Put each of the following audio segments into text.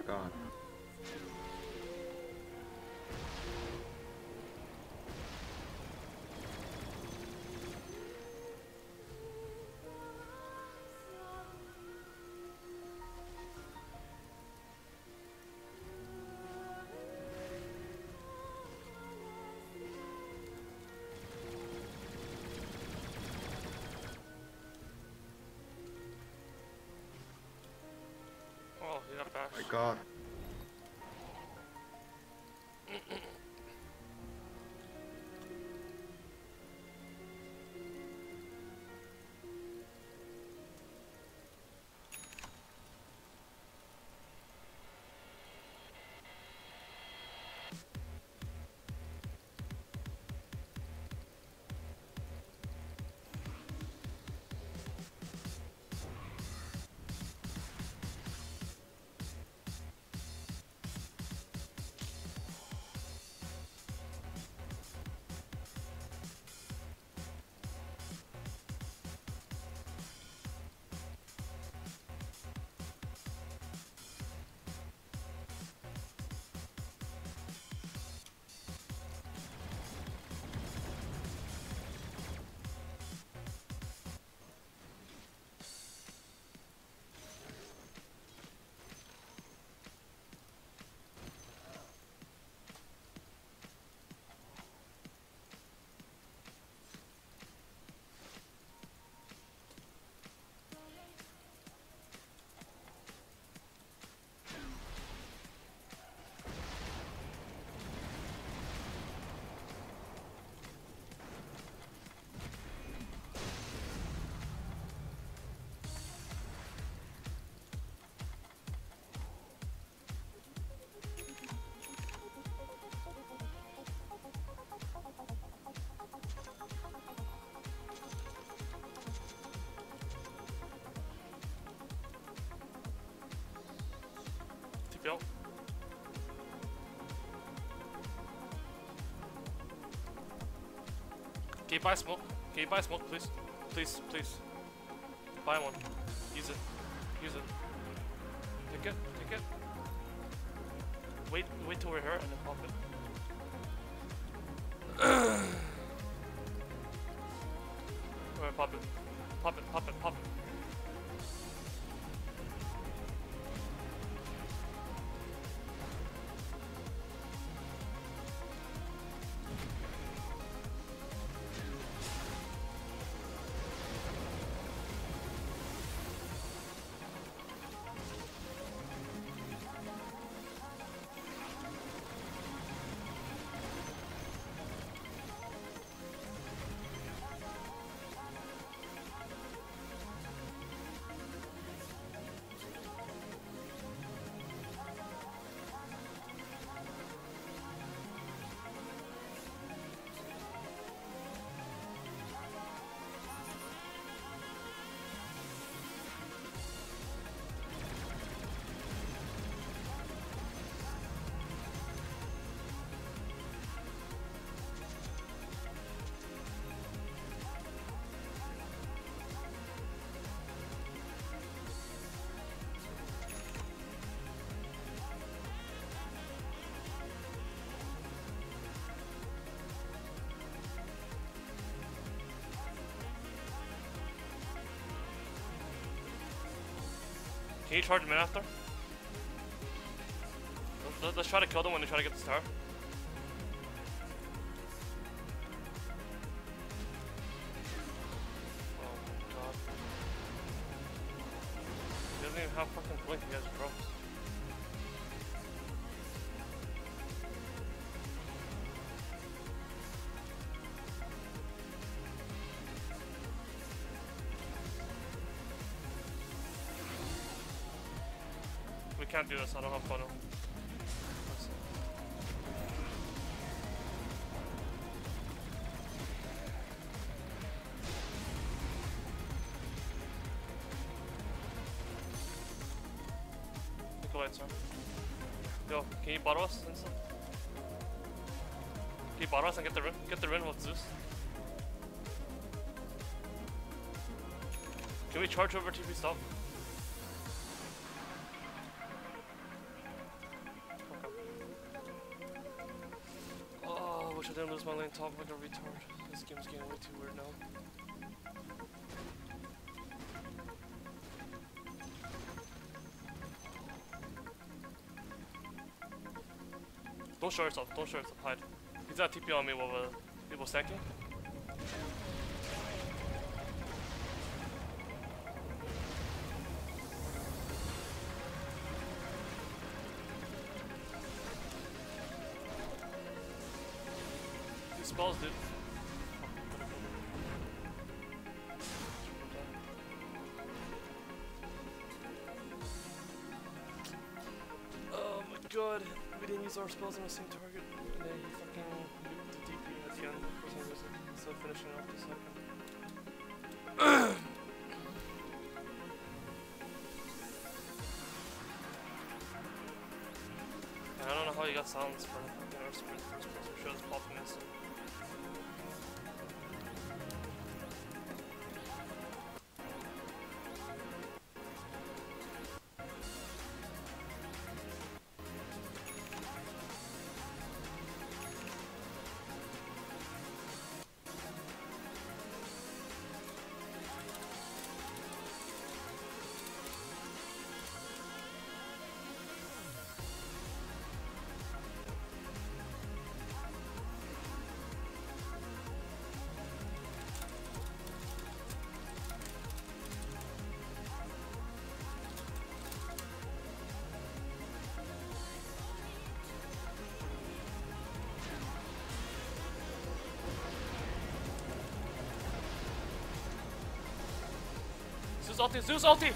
my god. Oh, he got back. My god. Bill. Can you buy smoke? Can you buy smoke, please? Please, please. Buy one. Use it. Use it. Take it. Take it. Wait till we're here and then pop it. Alright, pop it. Pop it, pop it, pop it. Can you charge them in after? Let's try to kill them when they try to get the star. Oh my god. He doesn't even have fucking blink, he has drops. We can't do this, I don't have funnel. Lights on. Yo, can you bottle us instant? Can you bottle us and get the rin? Get the rin with Zeus. Can we charge over TP stop? I didn't lose my lane top like a retard. This game's getting way too weird now. Don't show yourself, don't show yourself, hide. He's got TP on me while people stacking. These spells, dude. Oh my god, we didn't use our spells on the same target. And then he fucking nuked the DP at the end for some reason, instead of finishing off the second. I don't know how you got silenced for the fucking our sprint first person. Should have popped him instant. Zeus ulti! Zeus ulti!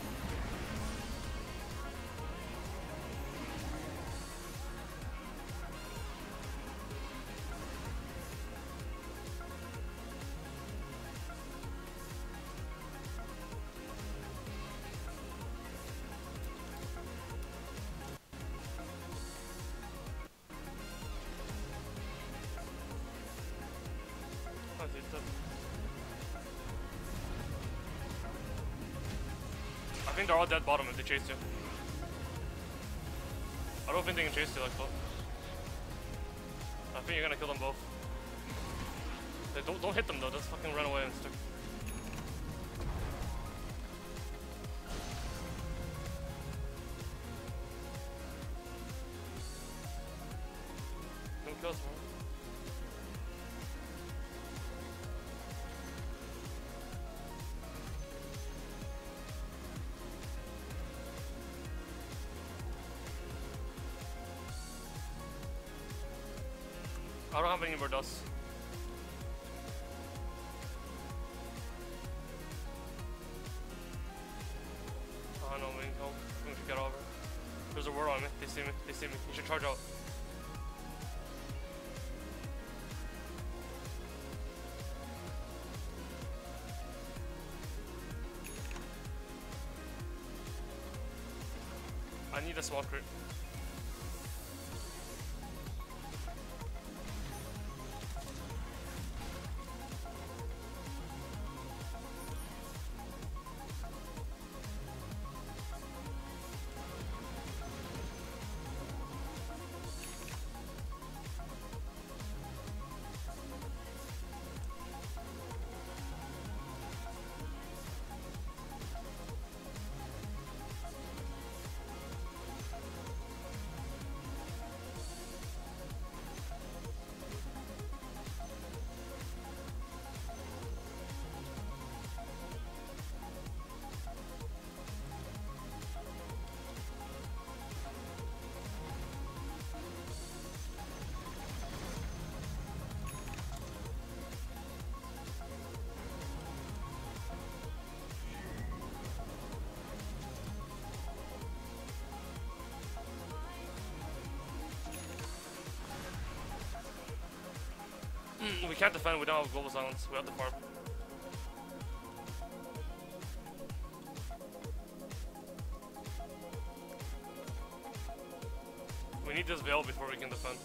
Oh, he's dead. I think they're all dead bottom if they chase you. I don't think they can chase you like that. I think you're gonna kill them both. Don't hit them though, just fucking run away and stick. Don't kill us, man. I don't have any more dust. I know, we can go. We should get over. There's a word on me. They see me. They see me. You should charge out. I need a small crit. We can't defend, we don't have global silence, we have to farm. We need this veil before we can defend.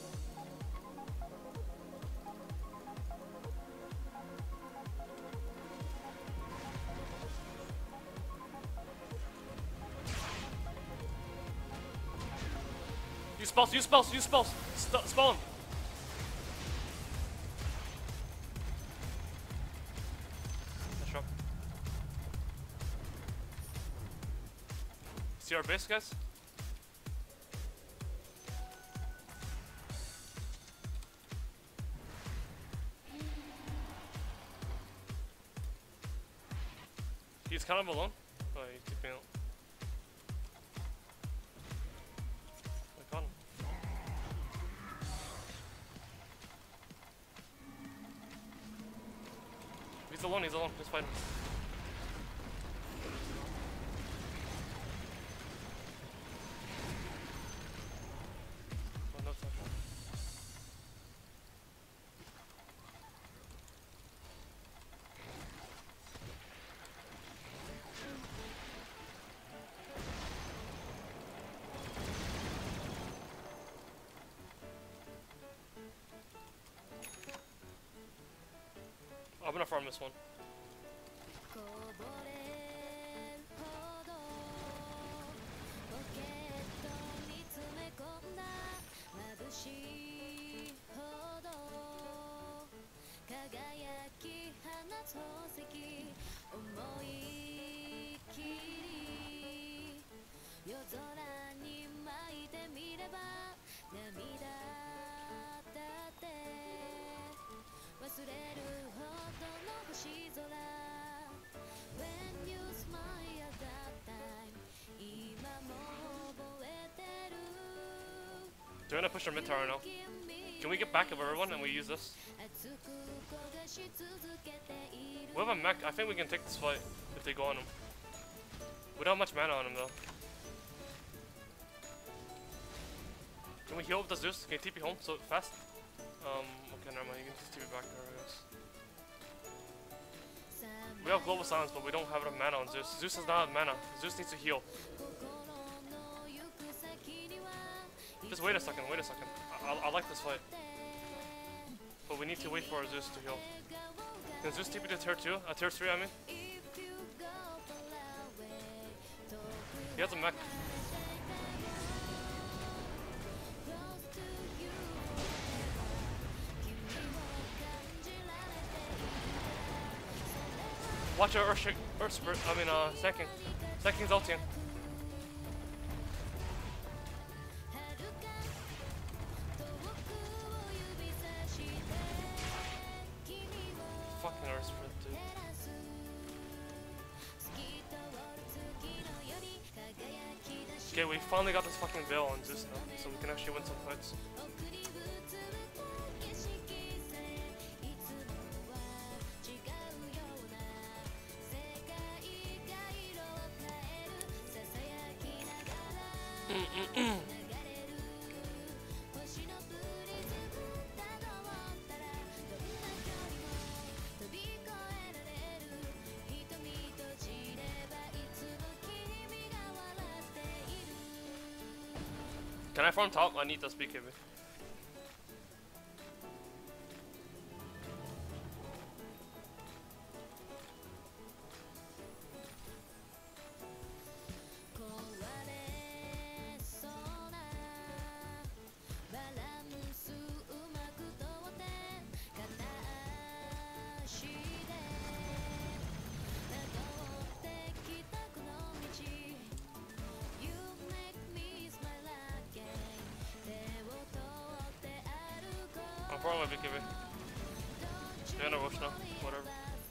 Use spells, use spells, use spells! Spawn! See our base, guys? He's kind of alone. Oh, he's keeping out. I got him. He's alone, he's alone. Let's fight him. Oh, no, it's not. I'm gonna farm this one. They're gonna push our mid tower now. Can we get back of everyone and we use this? We have a mech. I think we can take this fight if they go on him. We don't have much mana on him though. Can we heal with the Zeus? Can you TP home so fast? Okay, never mind. You can just TP back there, I guess. We have global silence, but we don't have enough mana on Zeus. Zeus does not have mana. Zeus needs to heal. Just wait a second, wait a second. I like this fight. But we need to wait for Zeus to heal. Can Zeus TP to tier 2? Tier 3, I mean? He has a mech. Watch our Earth Spirit, Sanking. Sanking's ulting. Fucking Earth Spirit, dude. Okay, we finally got this fucking veil on Zeus now, so we can actually win some fights. Can I farm top? I need this BKB. I'm farming my BKB. They're gonna rush now, whatever.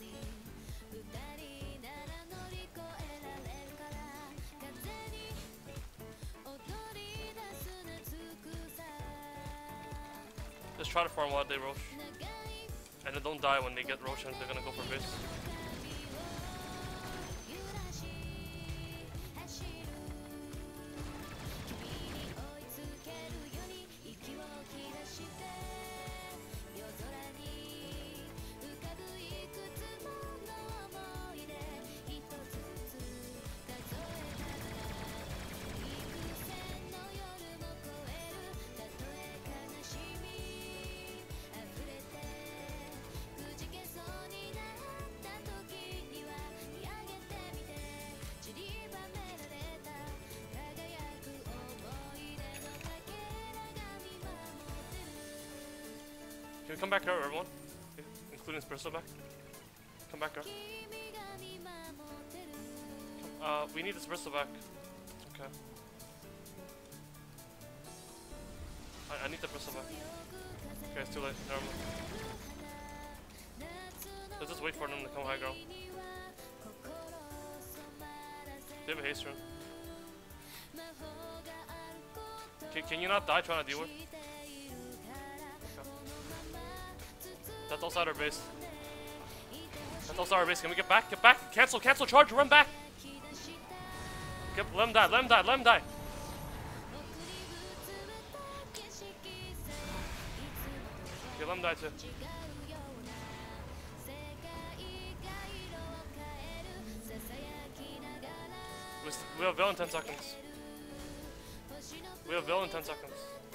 Just try to farm while they rush. And then don't die when they get rush and they're gonna go for base. Can we come back here, everyone? Including Espresso back? Come back here. We need Espresso back. Okay. I need to press the back. Okay, it's too late. Never mind. Let's just wait for them to come high ground. They have a haste rune. Can you not die trying to deal with? Okay. That's outside our base. That's outside our base. Can we get back? Get back! Cancel! Cancel! Charge! Run back! Let him die! Let him die! Let him die! Okay, let him die too. We have Veil in 10 seconds. We have Veil in 10 seconds.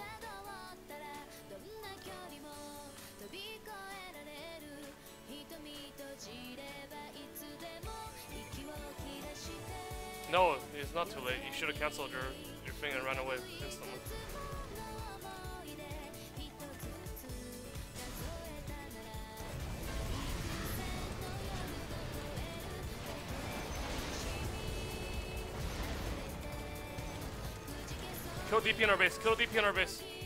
No, it's not too late. You should have cancelled your thing and ran away instantly. Kill DP in our base. Kill DP in our base.